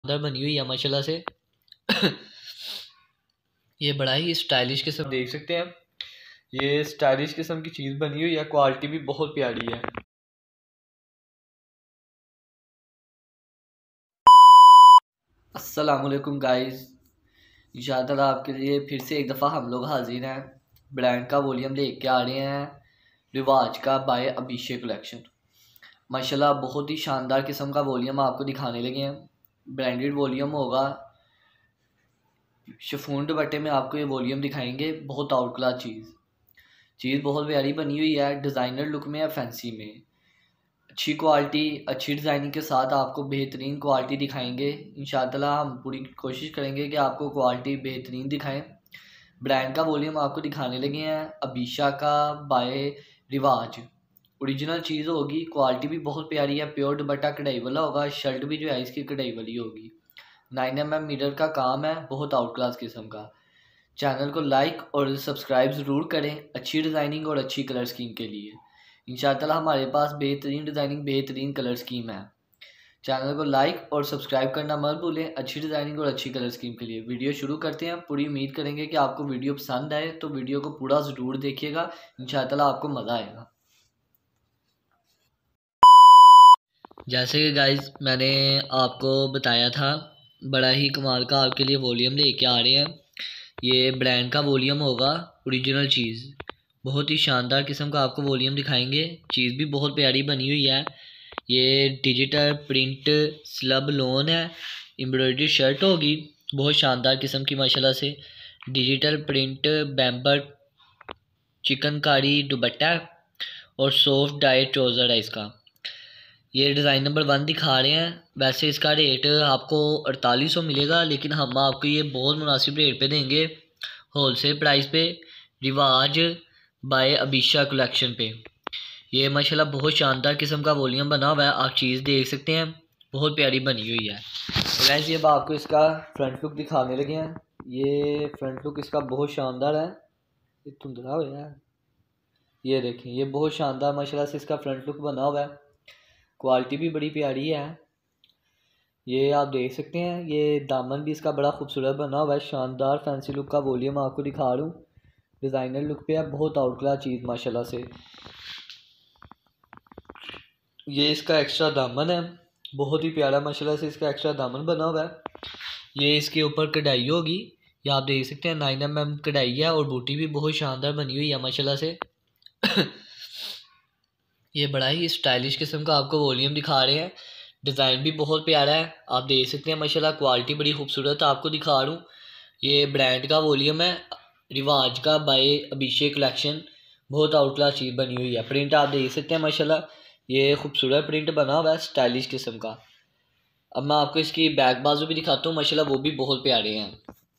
अंदर बनी हुई है माशाल्लाह से। ये बड़ा ही स्टाइलिश किस्म देख सकते हैं। ये स्टाइलिश किस्म की चीज़ बनी हुई है, क्वालिटी भी बहुत प्यारी है। अस्सलाम वालेकुम गाइस, इंशाअल्लाह आपके लिए फिर से एक दफ़ा हम लोग हाजिर हैं। ब्रांड का वॉल्यूम लेके आ रहे हैं, रिवाज का बाय अभिषेक कलेक्शन। माशाल्लाह बहुत ही शानदार किस्म का वॉल्यूम आपको दिखाने लगे हैं। ब्रांडेड वॉल्यूम होगा, शिफॉन दुपट्टे में आपको ये वॉल्यूम दिखाएंगे। बहुत आउट क्लास चीज़ बहुत प्यारी बनी हुई है, डिज़ाइनर लुक में है, फैंसी में। अच्छी क्वालिटी, अच्छी डिज़ाइनिंग के साथ आपको बेहतरीन क्वालिटी दिखाएंगे। इंशाअल्लाह हम पूरी कोशिश करेंगे कि आपको क्वालिटी बेहतरीन दिखाएं। ब्रांड का वॉल्यूम आपको दिखाने लगे हैं, अभिषा का बाय रिवाज। ओरिजिनल चीज़ होगी, क्वालिटी भी बहुत प्यारी है। प्योर दुपट्टा कढ़ाई वाला होगा, शर्ट भी जो है इसकी कढ़ाई वाली होगी। 9mm मीटर का काम है, बहुत आउट क्लास किस्म का। चैनल को लाइक और सब्सक्राइब ज़रूर करें अच्छी डिज़ाइनिंग और अच्छी कलर स्कीम के लिए। इंशाअल्लाह हमारे पास बेहतरीन डिज़ाइनिंग, बेहतरीन कलर स्कीम है। चैनल को लाइक और सब्सक्राइब करना मत भूलें अच्छी डिज़ाइनिंग और अच्छी कलर स्कीम के लिए। वीडियो शुरू करते हैं। पूरी उम्मीद करेंगे कि आपको वीडियो पसंद आए, तो वीडियो को पूरा ज़रूर देखिएगा, इंशाअल्लाह आपको मज़ा आएगा। जैसे कि गाइस मैंने आपको बताया था, बड़ा ही कमाल का आपके लिए वॉल्यूम लेके आ रहे हैं। ये ब्रांड का वॉल्यूम होगा, ओरिजिनल चीज़। बहुत ही शानदार किस्म का आपको वॉल्यूम दिखाएंगे। चीज़ भी बहुत प्यारी बनी हुई है। ये डिजिटल प्रिंट स्लब लोन है, एम्ब्रॉयडरी शर्ट होगी, बहुत शानदार किस्म की माशाल्लाह से। डिजिटल प्रिंट बैम्बर चिकनकारी दुपट्टा और सॉफ्ट डाइट ट्राउज़र है इसका। ये डिज़ाइन नंबर 1 दिखा रहे हैं। वैसे इसका रेट आपको 4800 मिलेगा, लेकिन हम आपको ये बहुत मुनासिब रेट पे देंगे, होलसेल प्राइस पे, रिवाज बाय अभिषा कलेक्शन पे। ये माशाल्लाह बहुत शानदार किस्म का वॉल्यूम बना हुआ है, आप चीज़ देख सकते हैं, बहुत प्यारी बनी हुई है। तो गाइस ये अब आपको इसका फ्रंट लुक दिखाने लगे हैं। ये फ्रंट लुक इसका बहुत शानदार है। ये धुंधला हो यार, ये देखें, ये बहुत शानदार माशाल्लाह से इसका फ्रंट लुक बना हुआ है। क्वालिटी भी बड़ी प्यारी है, ये आप देख सकते हैं। ये दामन भी इसका बड़ा खूबसूरत बना हुआ है, शानदार फैंसी लुक का वॉल्यूम आपको दिखा रहा हूँ। डिज़ाइनर लुक पे है, बहुत आउट क्लास चीज़ माशाल्लाह से। ये इसका एक्स्ट्रा दामन है, बहुत ही प्यारा माशाल्लाह से इसका एक्स्ट्रा दामन बना हुआ है। ये इसके ऊपर कढ़ाई होगी, ये आप देख सकते हैं 9mm कढ़ाई है, और बूटी भी बहुत शानदार बनी हुई है माशाल्लाह से। ये बड़ा ही स्टाइलिश किस्म का आपको वॉल्यूम दिखा रहे हैं। डिज़ाइन भी बहुत प्यारा है, आप देख सकते हैं माशाल्लाह। क्वालिटी बड़ी खूबसूरत आपको दिखा रहा हूँ। ये ब्रांड का वॉल्यूम है, रिवाज का बाय अभिषेक कलेक्शन। बहुत आउट क्लास चीज़ बनी हुई है। प्रिंट आप देख सकते हैं माशाल्लाह, ये खूबसूरत प्रिंट बना हुआ है, स्टाइलिश किस्म का। अब मैं आपको इसकी बैक बाजू भी दिखाता हूँ माशाल्लाह, वो भी बहुत प्यारे हैं।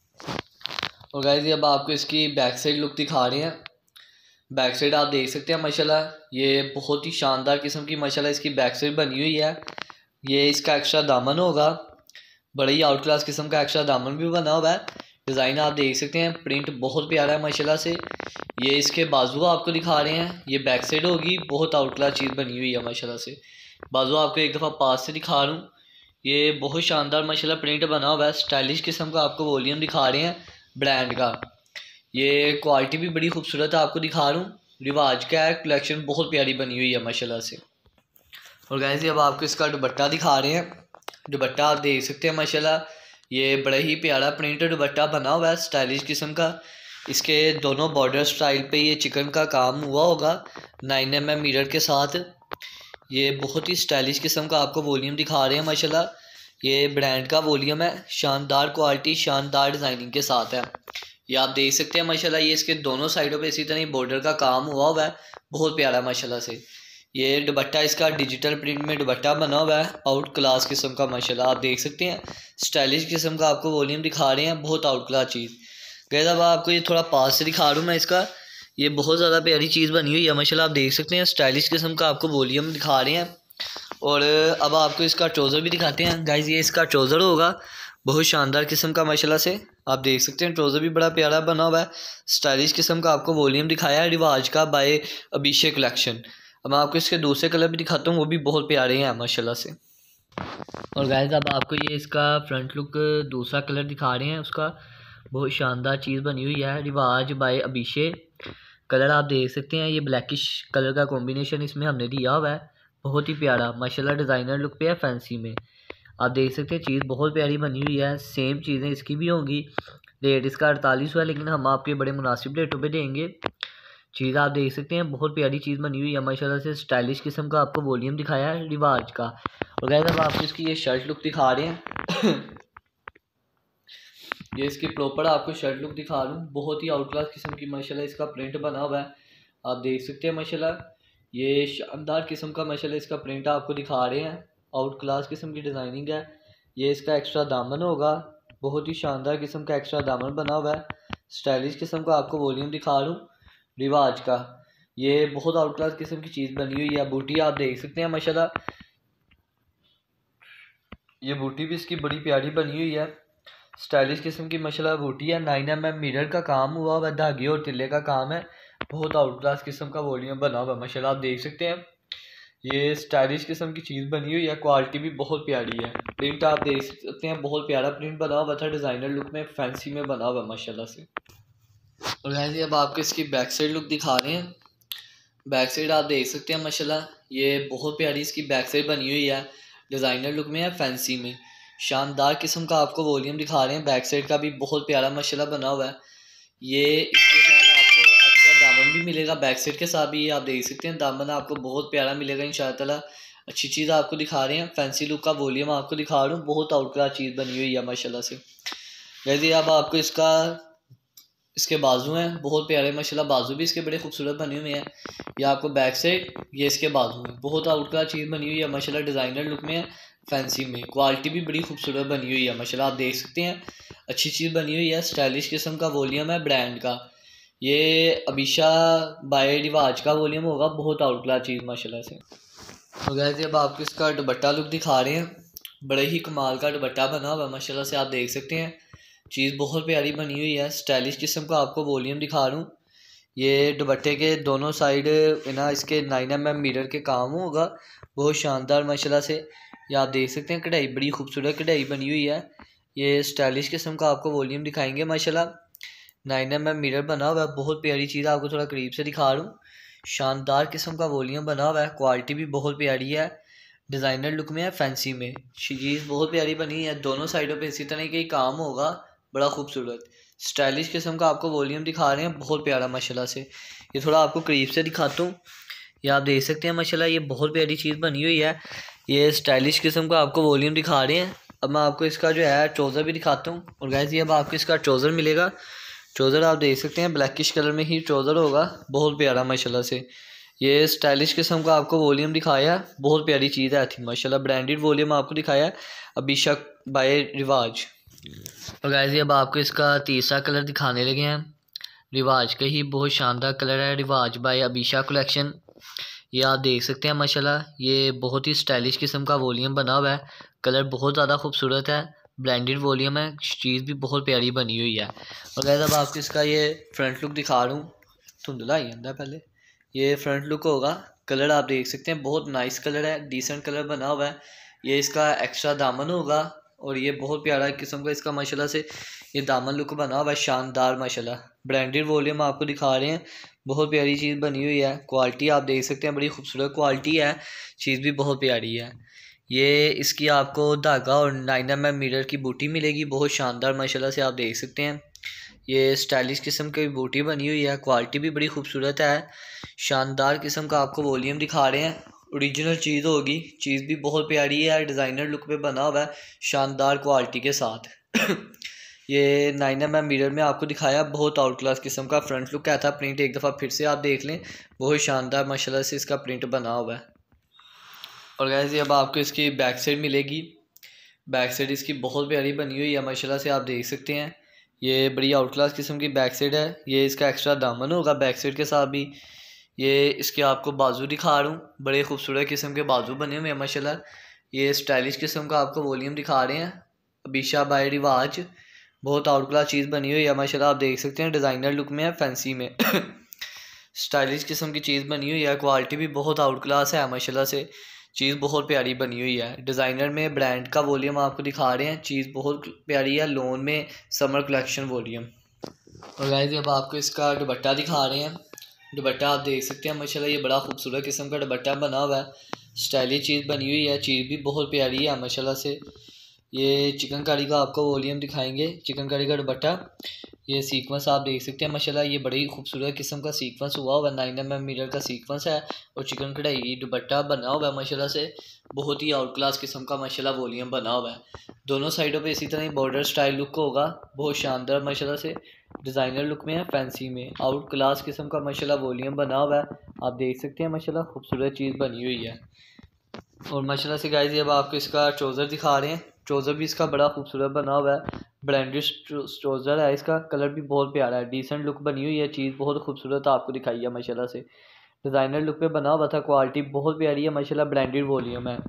और गाइस अब आपको इसकी बैक साइड लुक दिखा रहे हैं। बैक साइड आप देख सकते हैं माशाल्लाह, ये बहुत ही शानदार किस्म की माशाल्लाह इसकी बैक साइड बनी हुई है। ये इसका एक्स्ट्रा दामन होगा, बड़ा ही आउट क्लास किस्म का एक्स्ट्रा दामन भी बना हुआ है। डिज़ाइन आप देख सकते हैं, प्रिंट बहुत प्यारा है माशाल्लाह से। ये इसके बाजू आपको दिखा रहे हैं, ये बैक साइड होगी, बहुत आउट क्लास चीज़ बनी हुई है माशाल्लाह से। बाजू आपको एक दफ़ा पास से दिखा रहा हूँ। ये बहुत शानदार माशाल्लाह प्रिंट बना हुआ है, स्टाइलिश किस्म का आपको वॉल्यूम दिखा रहे हैं ब्रांड का। ये क्वालिटी भी बड़ी खूबसूरत आपको दिखा रहा हूँ। रिवाज का है, कलेक्शन बहुत प्यारी बनी हुई है माशाल्लाह से। और गाइस अब आपको इसका दुपट्टा दिखा रहे हैं। दुपट्टा आप देख सकते हैं माशाल्लाह, ये बड़ा ही प्यारा प्रिंटेड दुपट्टा बना हुआ है, स्टाइलिश किस्म का। इसके दोनों बॉर्डर स्टाइल पे ये चिकन का काम हुआ होगा 9mm मिरर के साथ। ये बहुत ही स्टाइलिश किस्म का आपको वॉल्यूम दिखा रहे हैं माशाल्लाह। ये ब्रांड का वॉल्यूम है, शानदार क्वालिटी, शानदार डिज़ाइनिंग के साथ है। ये आप देख सकते हैं माशाल्लाह, ये इसके दोनों साइडों पे इसी तरह बॉर्डर का काम हुआ है, बहुत प्यारा माशाल्लाह से। ये दुपट्टा इसका डिजिटल प्रिंट में दुपट्टा बना हुआ है, आउट क्लास किस्म का माशाल्लाह। आप देख सकते हैं स्टाइलिश किस्म का आपको वॉल्यूम दिखा रहे हैं, बहुत आउट क्लास चीज़। गैस अब आपको ये थोड़ा पास से दिखा रहा हूँ मैं इसका। ये बहुत ज़्यादा प्यारी चीज़ बनी हुई है माशाल्लाह, आप देख सकते हैं स्टाइलिश किस्म का आपको वॉल्यूम दिखा रहे हैं। और अब आपको इसका ट्राउज़र भी दिखाते हैं गाइस। ये इसका ट्राउज़र होगा, बहुत शानदार किस्म का माशाल्लाह से। आप देख सकते हैं ट्राउज़र भी बड़ा प्यारा बना हुआ है, स्टाइलिश किस्म का आपको वॉल्यूम दिखाया है, रिवाज का बाय अभिषेक कलेक्शन। अब मैं आपको इसके दूसरे कलर भी दिखाता हूँ, वो भी बहुत प्यारे हैं माशाल्लाह से। और गाइस अब आपको ये इसका फ्रंट लुक दूसरा कलर दिखा रहे हैं। उसका बहुत शानदार चीज़ बनी हुई है, रिवाज बाय अभिषे। कलर आप देख सकते हैं, ये ब्लैकिश कलर का कॉम्बिनेशन इसमें हमने दिया हुआ है, बहुत ही प्यारा माशाल्लाह डिज़ाइनर लुक पे है, फैंसी में। आप देख सकते हैं चीज़ बहुत प्यारी बनी हुई है। सेम चीज़ें इसकी भी होंगी। रेट इसका 48 हुआ, लेकिन हम आपके बड़े मुनासिब रेटों पे देंगे। चीज़ आप देख सकते हैं, बहुत प्यारी चीज़ बनी हुई है माशाल्लाह से। स्टाइलिश किस्म का आपको वॉल्यूम दिखाया है रिवाज का। और गाइस अब आपको इसकी ये शर्ट लुक दिखा रहे हैं। ये इसकी प्रॉपर आपको शर्ट लुक दिखा रहा हूँ, बहुत ही आउट क्लास किस्म की माशाल्लाह इसका प्रिंट बना हुआ है। आप देख सकते हैं माशाल्लाह, ये शानदार किस्म का माशाल्लाह इसका प्रिंट आपको दिखा रहे हैं। आउट क्लास किस्म की डिज़ाइनिंग है। ये इसका एक्स्ट्रा दामन होगा, बहुत ही शानदार किस्म का एक्स्ट्रा दामन बना हुआ है। स्टाइलिश किस्म का आपको वॉल्यूम दिखा रहा हूँ रिवाज का। ये बहुत आउट क्लास किस्म की चीज़ बनी हुई है। बूटी आप देख सकते हैं माशाल्लाह, ये बूटी भी इसकी बड़ी प्यारी बनी हुई है। स्टाइलिश किस्म की माशाल्लाह बूटी है। 9mm मिरर का काम हुआ हुआ, धागे और तिल्ले का काम है। बहुत आउट क्लास किस्म का वॉल्यूम बना हुआ माशाल्लाह, आप देख सकते हैं। ये स्टाइलिश किस्म की चीज़ बनी हुई है, क्वालिटी भी बहुत प्यारी है। प्रिंट आप देख सकते हैं, बहुत प्यारा प्रिंट बना हुआ था, डिज़ाइनर लुक में फैंसी में बना हुआ माशाल्लाह से। और गाइस अब आपको इसकी बैक साइड लुक दिखा रहे हैं। बैक साइड आप देख सकते हैं माशाल्लाह, ये बहुत प्यारी इसकी बैक साइड बनी हुई है, डिज़ाइनर लुक में है, फैंसी में। शानदार किस्म का आपको वॉल्यूम दिखा रहे हैं। बैक साइड का भी बहुत प्यारा माशाल्लाह बना हुआ है। ये इसके साथ आपको एक्स्ट्रा दामन भी मिलेगा, बैक साइड के साथ भी आप देख सकते हैं दामन आपको बहुत प्यारा मिलेगा इंशाअल्लाह। अच्छी चीज़ आपको दिखा रहे हैं, फैंसी लुक का वॉल्यूम आपको दिखा रहा हूँ, बहुत आउट क्लास चीज़ बनी हुई है माशाल्लाह से। वैसे अब आपको इसके बाजू हैं, बहुत प्यारे माशाल्लाह, बाजू भी इसके बड़े खूबसूरत बने हुए हैं। ये आपको बैक साइड, ये इसके बाजू हैं, बहुत आउट क्लास चीज़ बनी हुई है माशाल्लाह, डिज़ाइनर लुक में है, फैंसी में। क्वालिटी भी बड़ी खूबसूरत बनी हुई है माशाल्लाह, आप देख सकते हैं। अच्छी चीज़ बनी हुई है, स्टाइलिश किस्म का वॉल्यूम है ब्रांड का। ये अभिषा बाय रिवाज का वॉल्यूम होगा, बहुत आउट क्लास चीज़ माशाल्लाह से। तो गाइस अब आपको इसका दुपट्टा लुक दिखा रहे हैं। बड़े ही कमाल का दुपट्टा बना हुआ माशाल्लाह से, आप देख सकते हैं। चीज़ बहुत प्यारी बनी हुई है, स्टाइलिश किस्म का आपको वॉल्यूम दिखा रहा हूँ। ये दुपट्टे के दोनों साइड ना इसके 9mm मिरर के काम होगा, बहुत शानदार माशाल्लाह से। ये आप देख सकते हैं, कढ़ाई बड़ी खूबसूरत कढ़ाई बनी हुई है। ये स्टाइलिश किस्म का आपको वॉल्यूम दिखाएंगे माशाल्लाह। 9mm मिरर बना हुआ है, बहुत प्यारी चीज़ आपको थोड़ा करीब से दिखा रहा हूँ। शानदार किस्म का वॉल्यूम बना हुआ है, क्वालिटी भी बहुत प्यारी है, डिज़ाइनर लुक में है, फैंसी में। चीज़ बहुत प्यारी बनी है, दोनों साइडों पे इसी तरह का ही काम होगा, बड़ा खूबसूरत स्टाइलिश किस्म का आपको वॉल्यूम दिखा रहे हैं, बहुत प्यारा माशाल्लाह से। ये थोड़ा आपको करीब से दिखाता हूँ, ये आप देख सकते हैं माशाल्लाह, ये बहुत प्यारी चीज़ बनी हुई है। ये स्टाइलिश किस्म का आपको वॉल्यूम दिखा रहे हैं। अब मैं आपको इसका जो है ट्राउज़र भी दिखाता हूँ। और गाइस ये अब आपको इसका ट्राउज़र मिलेगा। ट्राउज़र आप देख सकते हैं, ब्लैकिश कलर में ही ट्राउज़र होगा, बहुत प्यारा माशाल्लाह से। ये स्टाइलिश किस्म का आपको वॉल्यूम दिखाया, बहुत प्यारी चीज़ है थी माशाल्लाह, ब्रांडेड वॉल्यूम आपको दिखाया अभिषा बाय रिवाज। और गाइस अब आपको इसका तीसरा कलर दिखाने लगे हैं। रिवाज का ही बहुत शानदार कलर है, रिवाज बाय अभिषा कलेक्शन। ये आप देख सकते हैं माशाल्लाह, ये बहुत ही स्टाइलिश किस्म का वॉल्यूम बना हुआ है, कलर बहुत ज़्यादा खूबसूरत है, ब्लेंडेड वॉल्यूम है, चीज़ भी बहुत प्यारी बनी हुई है। और गाइस अब आपको इसका ये फ्रंट लुक दिखा रहा हूँ, धुंधला ही अंदर पहले। ये फ्रंट लुक होगा, कलर आप देख सकते हैं, बहुत नाइस कलर है, डिसेंट कलर बना हुआ है। ये इसका एक्स्ट्रा दामन होगा, और ये बहुत प्यारा किस्म का इसका माशाल्लाह से ये दामन लुक बना हुआ है, शानदार माशाल्लाह। ब्रांडेड वॉल्यूम आपको दिखा रहे हैं, बहुत प्यारी चीज़ बनी हुई है। क्वालिटी आप देख सकते हैं, बड़ी खूबसूरत क्वालिटी है, चीज़ भी बहुत प्यारी है। ये इसकी आपको धागा और 9mm मिरर की बूटी मिलेगी, बहुत शानदार माशाल्लाह से, आप देख सकते हैं। ये स्टाइलिश किस्म की बूटी बनी हुई है, क्वालिटी भी बड़ी खूबसूरत है, शानदार किस्म का आपको वॉल्यूम दिखा रहे हैं। ओरिजिनल चीज़ होगी, चीज़ भी बहुत प्यारी है, डिज़ाइनर लुक पे बना हुआ है, शानदार क्वालिटी के साथ। ये 9mm मिरर में आपको दिखाया, बहुत आउट क्लास किस्म का फ्रंट लुक क्या था। प्रिंट एक दफ़ा फिर से आप देख लें, बहुत शानदार माशाल्लाह से इसका प्रिंट बना हुआ है। और गाइस अब आपको इसकी बैक साइड मिलेगी। बैक साइड इसकी बहुत प्यारी बनी हुई है माशाल्लाह से, आप देख सकते हैं। ये बड़ी आउट क्लास किस्म की बैक साइड है। ये इसका एक्स्ट्रा दामन होगा बैक साइड के साथ भी। ये इसके आपको बाजू दिखा रहा हूँ, बड़े खूबसूरत किस्म के बाजू बने हुए हैं माशाल्लाह। ये स्टाइलिश किस्म का आपको वॉल्यूम दिखा रहे हैं, अभिषा बाय रिवाज, बहुत आउट क्लास चीज़ बनी हुई है माशाल्लाह, आप देख सकते हैं। डिज़ाइनर लुक में है, फैंसी में। स्टाइलिश किस्म की चीज़ बनी हुई है, क्वालिटी भी बहुत आउट क्लास है माशाल्लाह से। चीज़ बहुत प्यारी बनी हुई है। डिज़ाइनर में ब्रांड का वॉल्यूम आपको दिखा रहे हैं। चीज़ बहुत प्यारी है। लोन में समर कलेक्शन वॉल्यूम। और गाइस अब आपको इसका दुपट्टा दिखा रहे हैं। दुपट्टा आप देख सकते हैं माशाल्लाह, ये बड़ा खूबसूरत किस्म का दुपट्टा बना हुआ है। स्टाइलिश चीज़ बनी हुई है। चीज़ भी बहुत प्यारी है माशाल्लाह से। ये चिकनकारी का आपको वॉल्यूम दिखाएंगे। चिकनकारी का दुपट्टा, ये सीक्वेंस आप देख सकते हैं माशाल्लाह, ये बड़ी खूबसूरत किस्म का सीक्वेंस हुआ हुआ 9mm मिरर का सीक्वेंस है। और चिकन कढ़ाई दुपट्टा बना हुआ है माशाल्लाह से। बहुत ही आउट क्लास किस्म का माशाल्लाह वॉल्यूम बना हुआ है। दोनों साइडों पे इसी तरह बॉर्डर स्टाइल लुक होगा। बहुत शानदार माशाल्लाह से डिज़ाइनर लुक में है, फैंसी में आउट क्लास किस्म का माशाल्लाह वॉल्यूम बना हुआ है। आप देख सकते हैं माशाल्लाह खूबसूरत चीज़ बनी हुई है। और माशाल्लाह से गाइस अब आपको इसका ट्राउज़र दिखा रहे हैं। ट्राउज़र भी इसका बड़ा खूबसूरत बना हुआ है। ब्रांडेड ट्राउज़र है। इसका कलर भी बहुत प्यारा है। डिसेंट लुक बनी हुई है। चीज़ बहुत खूबसूरत आपको दिखाई है माशाल्लाह से। डिज़ाइनर लुक पे बना हुआ था। क्वालिटी बहुत प्यारी है माशाल्लाह। ब्रांडेड वॉल्यूम है।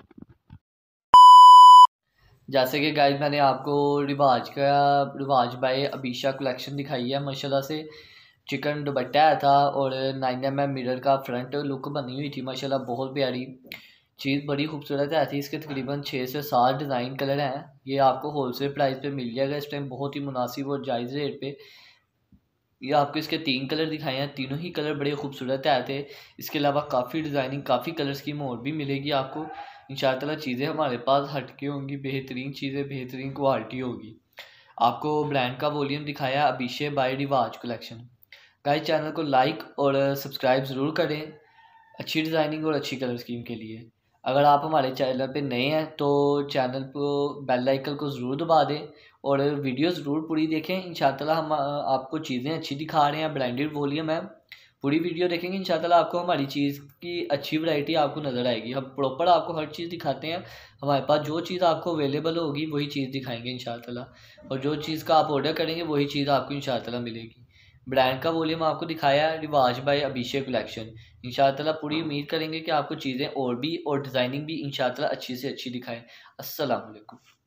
जैसे कि गाइस मैंने आपको रिवाज बाय अबीशा कलेक्शन दिखाई है माशाल्लाह से। चिकन दुपट्टा आया था और 9mm मिरर का फ्रंट लुक बनी हुई थी माशाल्लाह, बहुत प्यारी चीज़, बड़ी खूबसूरत है। इसके तकरीबन 6 से 7 डिज़ाइन कलर हैं। ये आपको होलसेल प्राइस पे मिल जाएगा इस टाइम, बहुत ही मुनासिब और जायज़ रेट पे। ये आपको इसके 3 कलर दिखाए हैं। तीनों ही कलर बड़े खूबसूरत आए थे। इसके अलावा काफ़ी डिज़ाइनिंग, काफ़ी कलर स्कीम और भी मिलेगी आपको। इंशाअल्लाह चीज़ें हमारे पास हटके होंगी, बेहतरीन चीज़ें, बेहतरीन क्वालिटी होगी। आपको ब्रांड का वॉल्यूम दिखाया Abisha by Riwaj collection. Guys channel को लाइक और सब्सक्राइब ज़रूर करें अच्छी डिज़ाइनिंग और अच्छी कलर स्कीम के लिए। अगर आप हमारे चैनल पे नए हैं तो चैनल को बेल आइकन को ज़रूर दबा दें और वीडियो ज़रूर पूरी देखें। इंशाअल्लाह हम आपको चीज़ें अच्छी दिखा रहे हैं। ब्रांडेड वॉल्यूम है। पूरी वीडियो देखेंगे इंशाअल्लाह आपको हमारी चीज़ की अच्छी वैरायटी आपको नज़र आएगी। हम प्रॉपर आपको हर चीज़ दिखाते हैं। हमारे पास जो चीज़ आपको अवेलेबल होगी वही चीज़ दिखाएंगे इंशाअल्लाह। और जो चीज़ का आप ऑर्डर करेंगे वही चीज़ आपको इंशाअल्लाह मिलेगी। ब्रांड का वॉल्यूम आपको दिखाया है रिवाज बाय अबीशा कलेक्शन। इंशाअल्लाह पूरी उम्मीद करेंगे कि आपको चीज़ें और भी और डिज़ाइनिंग भी इंशाअल्लाह अच्छी से अच्छी दिखाएं। अस्सलाम वालेकुम।